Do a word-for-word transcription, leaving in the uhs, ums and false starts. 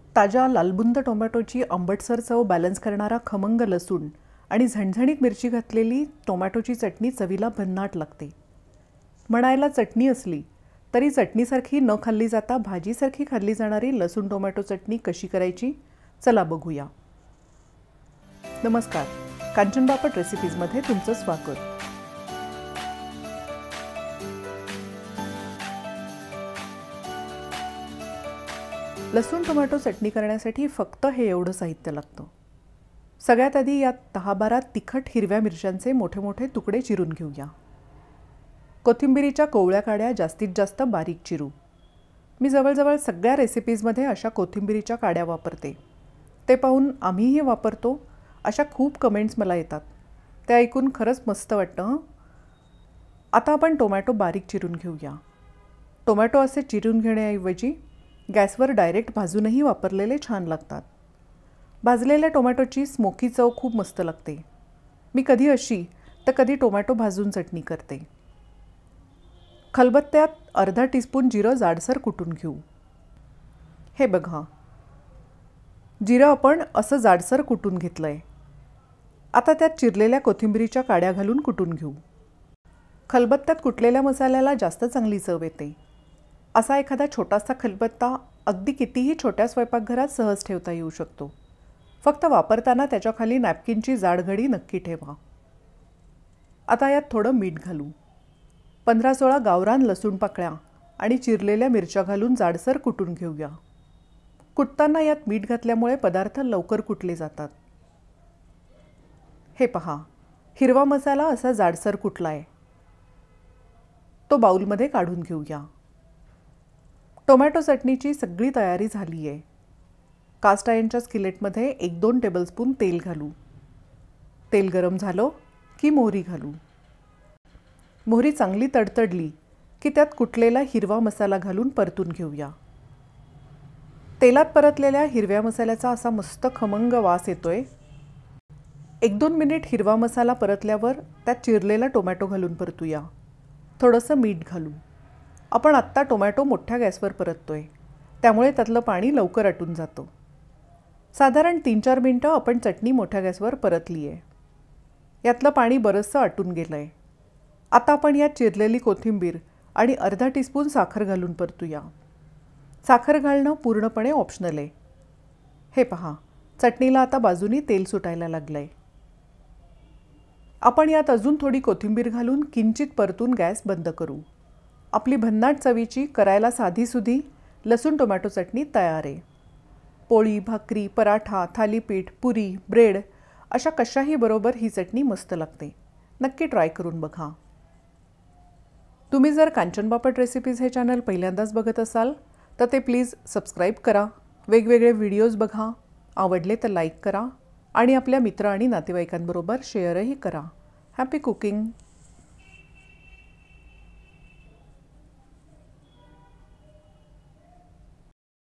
ताज्या लालबुंद टोमॅटोची आंबटसर चव बॅलन्स करणारा खमंग लसूण आणि झणझणीत मिरची घातलेली टोमॅटोची चटणी चवीला भन्नाट लागते. म्हणायला चटणी असली तरी चटणीसारखी न खाल्ली जाता भाजीसारखी खाल्ली जाणारी लसूण टोमॅटो चटणी कशी करायची चला बघूया. नमस्कार, कांचन बापट रेसिपीजमध्ये तुमचं स्वागत. लसूण टोमॅटो चटणी करण्यासाठी फक्त हे एवढं साहित्य लागतं. सगळ्यात आधी यात दहा बारा तिखट हिरव्या मिरच्यांचे मोठे मोठे तुकडे चिरून घेऊया. कोथिंबिरीच्या कोवळ्या काड्या जास्तीत जास्त बारीक चिरू. मी जवळजवळ सगळ्या रेसिपीजमध्ये अशा कोथिंबिरीच्या काड्या वापरते. ते पाहून आम्हीही वापरतो अशा खूप कमेंट्स मला येतात. ते ऐकून खरंच मस्त वाटतं. आता आपण टोमॅटो बारीक चिरून घेऊया. टोमॅटो असे चिरून घेण्याऐवजी गॅसवर डायरेक्ट भाजूनही वापरलेले छान लागतात. भाजलेल्या टोमॅटोची स्मोकी चव खूप मस्त लागते. मी कधी अशी तर कधी टोमॅटो भाजून चटणी करते. खलबत्त्यात अर्धा टीस्पून जिरं जाडसर कुटून घेऊ. हे बघा, जिरं आपण असं जाडसर कुटून घेतलं आहे. आता त्यात चिरलेल्या कोथिंबिरीच्या काड्या घालून कुटून घेऊ. खलबत्त्यात कुटलेल्या मसाल्याला जास्त चांगली चव येते. असा एखादा छोटासा खलबत्ता अगदी कितीही छोट्या स्वयंपाकघरात सहज ठेवता येऊ शकतो. फक्त वापरताना त्याच्याखाली नॅपकिनची जाड घडी नक्की ठेवा. आता यात थोडं मीठ घालू. पंधरा सोळा गावरान लसूण पाकळ्या आणि चिरलेल्या मिरच्या घालून जाडसर कुटून घेऊया. कुटताना यात मीठ घातल्यामुळे पदार्थ लवकर कुटले जातात. हे पहा, हिरवा मसाला असा जाडसर कुटला आहे. तो बाउलमध्ये काढून घेऊया. टोमॅटो चटणीची सगळी तयारी झाली आहे. कास्ट आयर्नच्या स्किलेटमध्ये एक दोन टेबलस्पून तेल घालू. तेल गरम झालं की मोहरी घालू. मोहरी चांगली तडतडली की त्यात कुटलेला हिरवा मसाला घालून परतून घेऊया. तेलात परतलेल्या हिरव्या मसाल्याचा असा मस्त खमंग वास येतोय. एक दोन मिनिट हिरवा मसाला परतल्यावर त्यात चिरलेला टोमॅटो घालून परतूया. थोडंसं मीठ घालू. आपण आत्ता टोमॅटो मोठ्या गॅसवर परततोय, त्यामुळे त्यातलं पाणी लवकर आटून जातं. साधारण तीन चार मिनटं आपण चटणी मोठ्या गॅसवर परतली आहे. यातलं पाणी बरंचसं आटून गेलं आहे. आता आपण यात चिरलेली कोथिंबीर आणि अर्धा टीस्पून साखर घालून परतूया. साखर घालणं पूर्णपणे ऑप्शनल आहे. हे पहा, चटणीला आता बाजूनी तेल सुटायला लागलं आहे. आपण यात अजून थोडी कोथिंबीर घालून किंचित परतून गॅस बंद करू. आपली भन्नाट चवीची करायला साधीसुधी लसूण टोमॅटो चटणी तयार आहे. पोळी, भाकरी, पराठा, थालीपीठ, पुरी, ब्रेड अशा कशाही बरोबर ही चटणी मस्त लागते. नक्की ट्राय करून बघा. तुम्ही जर कांचन बापट रेसिपीज हे चॅनल पहिल्यांदाच बघत असाल तर ते प्लीज सबस्क्राईब करा. वेगवेगळे व्हिडिओज बघा. आवडले तर लाईक करा आणि आपल्या मित्र आणि नातेवाईकांबरोबर शेअरही करा. Happy cooking.